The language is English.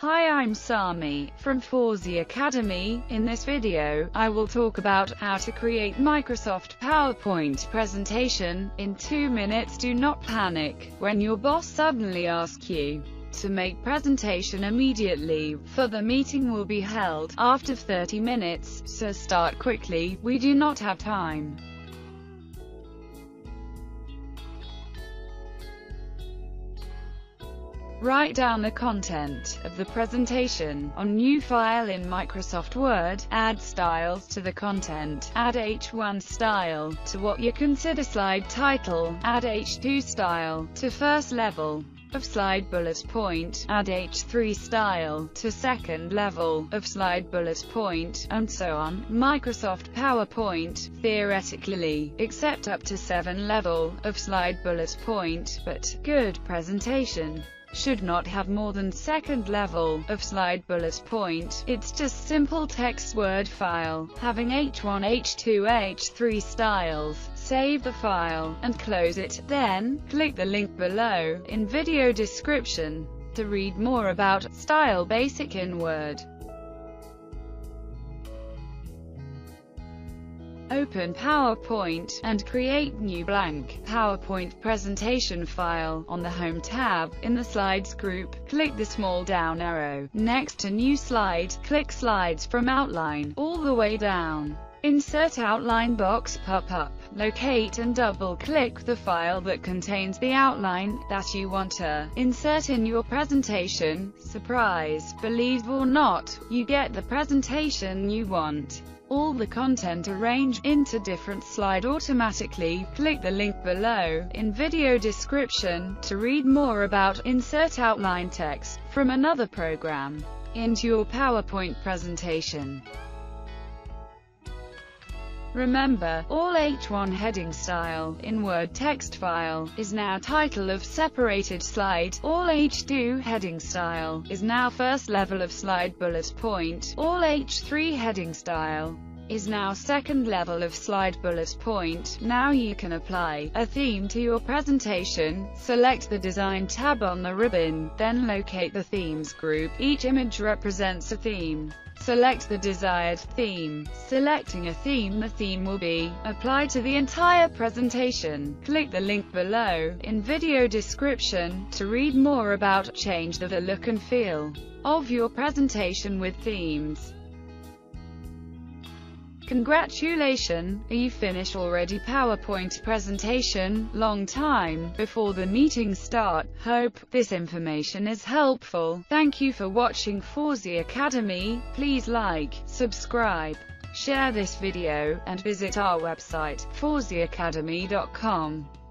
Hi, I'm Sami, from Fawzi Academy. In this video, I will talk about how to create Microsoft PowerPoint presentation in 2 minutes. Do not panic when your boss suddenly asks you to make presentation immediately, for the meeting will be held after 30 minutes, so start quickly, we do not have time. Write down the content of the presentation on new file in Microsoft Word, add styles to the content, add H1 style to what you consider slide title, add H2 style to first level of slide bullet point, add H3 style to second level of slide bullet point, and so on. Microsoft PowerPoint, theoretically, accept up to 7 level of slide bullet point, but good presentation should not have more than second level of slide bullet point. It's just simple text Word file, having H1, H2, H3 styles. Save the file, and close it. Then, click the link below, in video description, to read more about Style Basic in Word. Open PowerPoint, and create new blank PowerPoint presentation file. On the Home tab, in the Slides group, click the small down arrow. Next to New Slide, click Slides from Outline, all the way down. Insert Outline box pop up. Locate and double-click the file that contains the outline that you want to insert in your presentation. Surprise, believe or not, you get the presentation you want. All the content arranged into different slides automatically. Click the link below, in video description, to read more about insert outline text from another program into your PowerPoint presentation. Remember, all H1 heading style in Word text file is now title of separated slide. All H2 heading style is now first level of slide bullet point. All H3 heading style is now second level of slide bullet point. Now you can apply a theme to your presentation. Select the Design tab on the ribbon, then locate the Themes group. Each image represents a theme. Select the desired theme. Selecting a theme, the theme will be applied to the entire presentation. Click the link below, in video description, to read more about change the look and feel of your presentation with themes. Congratulations, you finished already PowerPoint presentation, long time before the meeting start. Hope this information is helpful. Thank you for watching Fawzi Academy. Please like, subscribe, share this video, and visit our website, fawziacademy.com.